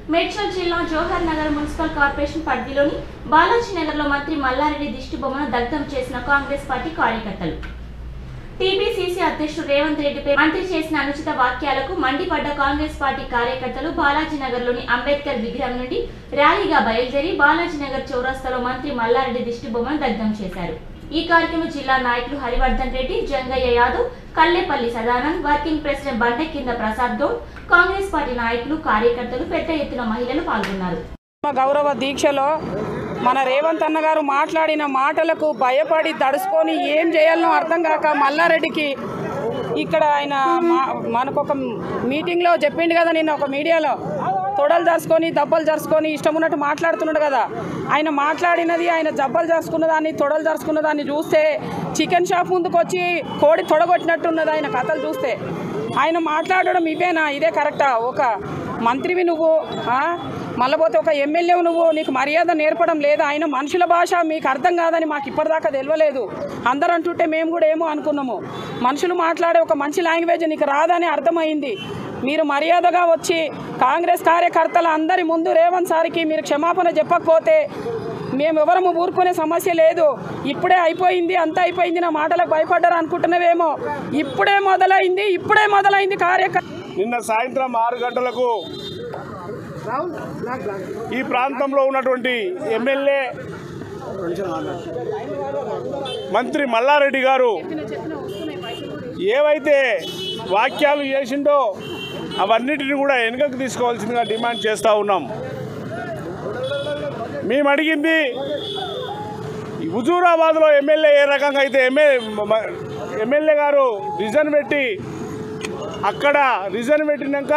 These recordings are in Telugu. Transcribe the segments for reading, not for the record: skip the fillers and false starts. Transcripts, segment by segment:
మేడ్చల్ జిల్లా జవహర్ నగర్ మున్సిపల్ కార్పొరేషన్ పరిధిలోని బాలాజీ నగర్లో మంత్రి మల్లారెడ్డి దిష్టిబొమ్మను దగ్ధం చేసిన కాంగ్రెస్ పార్టీ కార్యకర్తలు. టీపీసీసీ అధ్యక్షుడు రేవంత్ రెడ్డిపై మంత్రి చేసిన అనుచిత వాక్యాలకు మండిపడ్డ కాంగ్రెస్ పార్టీ కార్యకర్తలు బాలాజీ నగర్లోని అంబేద్కర్ విగ్రహం నుండి ర్యాలీగా బయలుదేరి బాలాజీ నగర్ చౌరస్తాలో మంత్రి మల్లారెడ్డి దిష్టిబొమ్మను దగ్ధం చేశారు. ఈ కార్యక్రమం జిల్లా నాయకులు హరివర్ధన్ రెడ్డి, జంగయ్య యాదవ్, కల్లేపల్లి సదానంద్, వర్కింగ్ ప్రెసిడెంట్ బండ కింద ప్రసాద్ గౌడ్, కాంగ్రెస్ పార్టీ నాయకులు, కార్యకర్తలు, పెద్ద ఎత్తున మహిళలు పాల్గొన్నారు. గౌరవ దీక్షలో మన రేవంత్ అన్న గారు మాట్లాడిన మాటలకు భయపడి తడుచుకొని ఏం చేయాలనో అర్థం కాక మల్లారెడ్డికి ఇక్కడ ఆయన మనకొక మీటింగ్లో చెప్పిండు కదా, నిన్న ఒక మీడియాలో తొడలు జరుచుకొని దెబ్బలు జరుచుకొని ఇష్టం ఉన్నట్టు మాట్లాడుతున్నాడు కదా. ఆయన మాట్లాడినది, ఆయన జబ్బలు జరుచుకున్న దాన్ని, తొడలు జరుచుకున్న దాన్ని చూస్తే చికెన్ షాప్ ముందుకు వచ్చి కోడి తొడగొట్టినట్టున్నది ఆయన కథలు చూస్తే. ఆయన మాట్లాడడం ఇవేనా? ఇదే కరెక్టా? ఒక మంత్రివి నువ్వు, మళ్ళీ పోతే ఒక ఎమ్మెల్యేవు నువ్వు, నీకు మర్యాద నేర్పడం లేదా? ఆయన మనుషుల భాష మీకు అర్థం కాదని మాకు ఇప్పటిదాకా తెలియలేదు. అందరూ అంటుంటే మేము కూడా ఏమో అనుకున్నాము. మనుషులు మాట్లాడే ఒక మంచి లాంగ్వేజ్ నీకు రాదని అర్థమైంది. మీరు మర్యాదగా వచ్చి కాంగ్రెస్ కార్యకర్తల అందరి ముందు రేవంత్ సార్కి మీరు క్షమాపణ చెప్పకపోతే మేము ఎవరము ఊరుకునే సమస్య లేదు. ఇప్పుడే అయిపోయింది, అంతా అయిపోయింది, నా మాటలకు భయపడ్డారు అనుకుంటున్నావేమో. ఇప్పుడే మొదలైంది కార్యకర్త. నిన్న సాయంత్రం 6 గంటలకు ఈ ప్రాంతంలో ఉన్నటువంటి ఎమ్మెల్యే మంత్రి మల్లారెడ్డి గారు ఏవైతే వాక్యాలు చేసిండో అవన్నిటిని కూడా వెనుకకు తీసుకోవాల్సిందిగా డిమాండ్ చేస్తూ ఉన్నాం. మేము అడిగింది, హుజూరాబాద్లో ఎమ్మెల్యే ఏ రకంగా అయితే ఎమ్మెల్యే గారు రిజన్ పెట్టి అక్కడ రిజన్ పెట్టినాక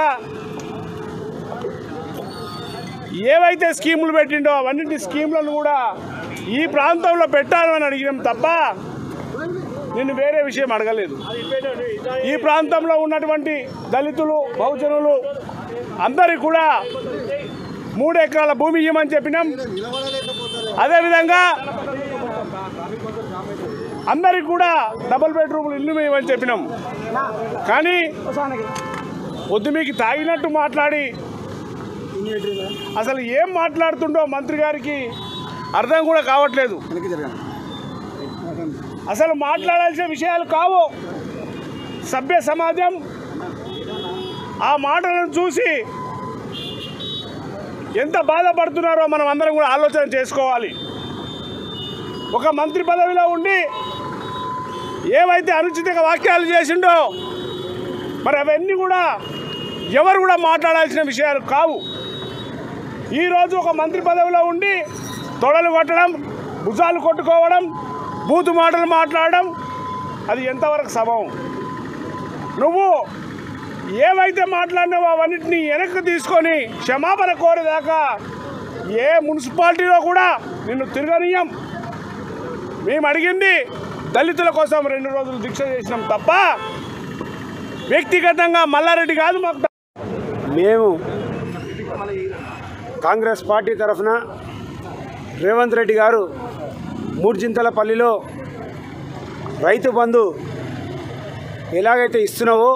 ఏవైతే స్కీములు పెట్టిండో అవన్నింటి స్కీములను కూడా ఈ ప్రాంతంలో పెట్టాను అని అడిగినాం తప్ప నేను వేరే విషయం అడగలేదు. ఈ ప్రాంతంలో ఉన్నటువంటి దళితులు, బహుజనులు అందరికీ కూడా 3 ఎకరాల భూమి ఇవ్వమని చెప్పినాం. అదేవిధంగా అందరికి కూడా డబుల్ బెడ్రూమ్లు ఇల్లు ఇవ్వమని చెప్పినాం. కానీ పొద్దు మీకు తాగినట్టు మాట్లాడి అసలు ఏం మాట్లాడుతుండో మంత్రి గారికి అర్థం కూడా కావట్లేదు. అసలు మాట్లాడాల్సిన విషయాలు కావు. సభ్య సమాజం ఆ మాటలను చూసి ఎంత బాధపడుతున్నారో మనం అందరం కూడా ఆలోచన చేసుకోవాలి. ఒక మంత్రి పదవిలో ఉండి ఏవైతే అనుచిత వాక్యాలు చేసిండో మరి అవన్నీ కూడా ఎవరు కూడా మాట్లాడాల్సిన విషయాలు కావు. ఈరోజు ఒక మంత్రి పదవిలో ఉండి తొడలు కొట్టడం, భుజాలు కొట్టుకోవడం, బూతు మాటలు మాట్లాడడం అది ఎంతవరకు సబబం? నువ్వు ఏవైతే మాట్లాడినావో అవన్నిటినీ వెనక్కి తీసుకొని క్షమాపణ కోరేదాకా ఏ మున్సిపాలిటీలో కూడా నిన్ను తిరగనీయం. మేము అడిగింది దళితుల కోసం 2 రోజులు దీక్ష చేసినాం తప్ప వ్యక్తిగతంగా మల్లారెడ్డి కాదు. మాకు మేము కాంగ్రెస్ పార్టీ తరఫున రేవంత్ రెడ్డి గారు మూర్జింతలపల్లిలో రైతు బంధు ఎలాగైతే ఇస్తున్నావో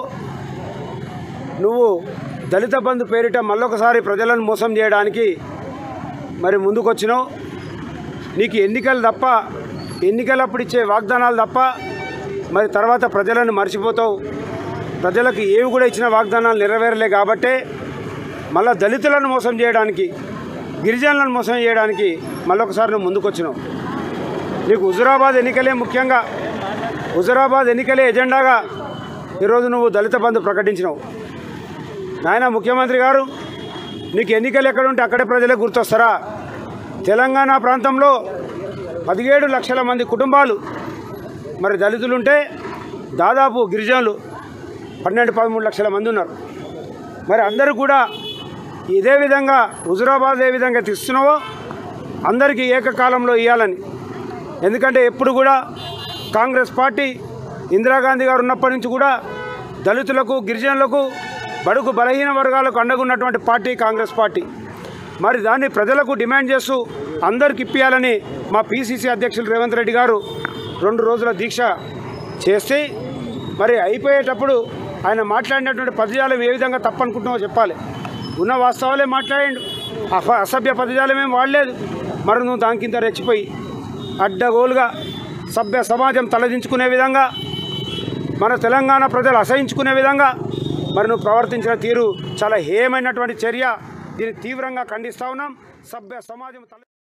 నువ్వు దళిత బంధు పేరిట మళ్ళొకసారి ప్రజలను మోసం చేయడానికి మరి ముందుకొచ్చినావు. నీకు ఎన్నికలు తప్ప, ఎన్నికలప్పుడు ఇచ్చే వాగ్దానాలు తప్ప మరి తర్వాత ప్రజలను మర్చిపోతావు. ప్రజలకు ఏవి కూడా ఇచ్చిన వాగ్దానాలు నెరవేరలే కాబట్టే మళ్ళీ దళితులను మోసం చేయడానికి, గిరిజనులను మోసం చేయడానికి మళ్ళొకసారి నువ్వు ముందుకొచ్చినావు. నీకు హుజూరాబాద్ ఎన్నికలే ముఖ్యంగా, హుజూరాబాద్ ఎన్నికలే ఎజెండాగా ఈరోజు నువ్వు దళిత బంధు ప్రకటించినావు. నాయన ముఖ్యమంత్రి గారు, నీకు ఎన్నికలు ఎక్కడుంటే అక్కడే ప్రజలే గుర్తొస్తారా? తెలంగాణ ప్రాంతంలో 17 లక్షల మంది కుటుంబాలు మరి దళితులుంటే దాదాపు గిరిజనులు 12-13 లక్షల మంది ఉన్నారు. మరి అందరూ కూడా ఇదే విధంగా హుజూరాబాద్ ఏ విధంగా తీస్తున్నావో అందరికీ ఏకకాలంలో ఇవ్వాలని. ఎందుకంటే ఎప్పుడు కూడా కాంగ్రెస్ పార్టీ ఇందిరాగాంధీ గారు ఉన్నప్పటి నుంచి కూడా దళితులకు, గిరిజనులకు, బడుగు బలహీన వర్గాలకు అండగున్నటువంటి పార్టీ కాంగ్రెస్ పార్టీ. మరి దాన్ని ప్రజలకు డిమాండ్ చేస్తూ అందరికి ఇప్పియాలని మా పీసీసీ అధ్యక్షులు రేవంత్ రెడ్డి గారు 2 రోజుల దీక్ష చేస్తే మరి అయిపోయేటప్పుడు ఆయన మాట్లాడినటువంటి పదజాలం ఏ విధంగా తప్పనుకుంటున్నామో చెప్పాలి. ఉన్న వాస్తవాలే మాట్లాడిండు, అసభ్య పదజాలమేం వాడలేదు. మరి నువ్వు దానికింత రెచ్చిపోయి అడ్డగోలుగా సభ్య సమాజం తలదించుకునే విధంగా, మన తెలంగాణ ప్రజలు అసహించుకునే విధంగా మరి నువ్వు ప్రవర్తించిన తీరు చాలా హేయమైనటువంటి చర్య. దీన్ని తీవ్రంగా ఖండిస్తూ ఉన్నాం. సభ్య సమాజం